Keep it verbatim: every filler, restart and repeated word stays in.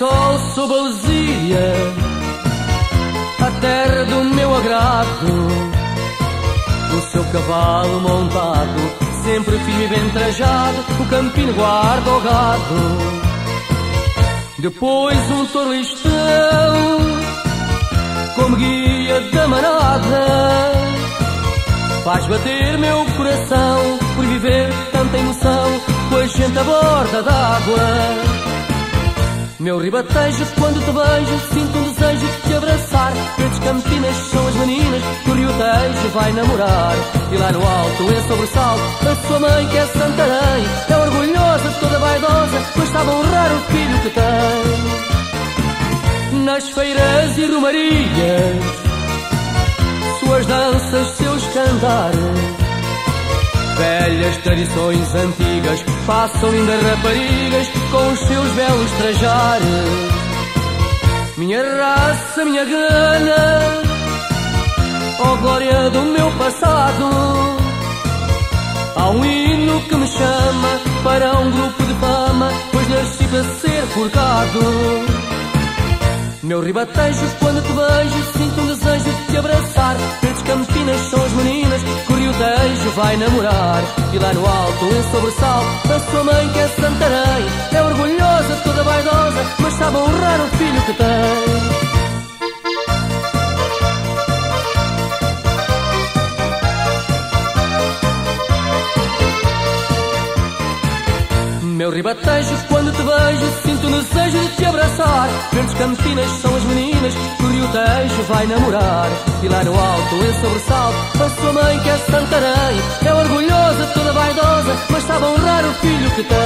sol sob a Lusíria, a terra do meu agrado. O seu cavalo montado, sempre firme e bem trajado, o campino guarda o gado. Depois um torlistão, como guia da manada, faz bater meu coração por viver tanta emoção com a gente à borda d'água. Meu ribatejo, quando te vejo, sinto um desejo de te abraçar. Verdes Campinas são as meninas que o Rio Tejo vai namorar. E lá no alto, em sobressalto, a sua mãe que é Santarém é orgulhosa, toda vaidosa, pois sabe honrar o filho que tem. Nas feiras e romarias, suas danças, seus cantares, velhas tradições antigas, passam lindas raparigas com os seus belos trajares. Minha raça, minha gana, ó glória do meu passado, há um hino que me chama para um grupo de fama, pois nasci para ser forcado. Meu ribatejo, quando te vejo, sinto um desejo de te abraçar. Verdes Campinas são as meninas que o Rio Tejo vai namorar. E lá no alto, em sobressalto, a sua mãe que é Santarém é orgulhosa, toda vaidosa, mas sabe honrar o filho que tem. Meu ribatejo, quando te vejo, sinto o desejo de te abraçar. Verdes Campinas são as meninas que o Rio Tejo vai namorar. E lá no alto, em sobressalto, a sua mãe que é Santarém é orgulhosa, toda vaidosa, mas sabe honrar o filho que tem.